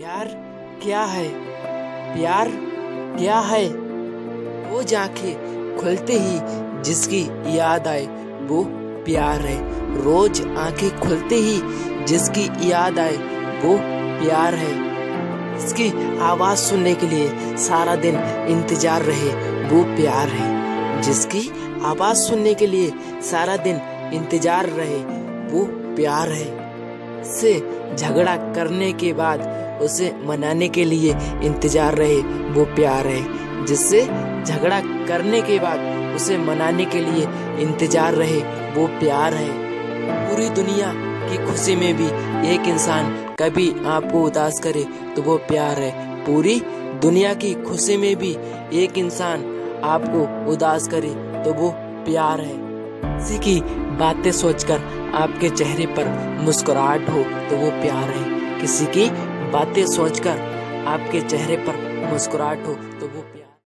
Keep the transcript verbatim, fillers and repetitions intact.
प्यार क्या है? प्यार क्या है? वो आंखें खुलते ही जिसकी याद आए वो प्यार है। रोज आंखें खुलते ही जिसकी याद आए वो प्यार है। इसकी आवाज सुनने के लिए सारा दिन इंतजार रहे वो प्यार है। जिसकी आवाज सुनने के लिए सारा दिन इंतजार रहे वो प्यार है। से झगड़ा करने के बाद उसे मनाने के लिए इंतजार रहे वो प्यार है। जिससे झगड़ा करने के बाद उसे मनाने के लिए इंतजार रहे वो प्यार है। पूरी दुनिया की खुशी में भी एक इंसान कभी आपको उदास करे तो वो प्यार है। पूरी दुनिया की खुशी में भी एक इंसान आपको उदास करे तो वो प्यार है। किसी की बातें सोचकर आपके चेहरे पर मुस्कुराहट हो तो वो प्यार है। किसी की बातें सोचकर आपके चेहरे पर मुस्कुराहट हो तो वो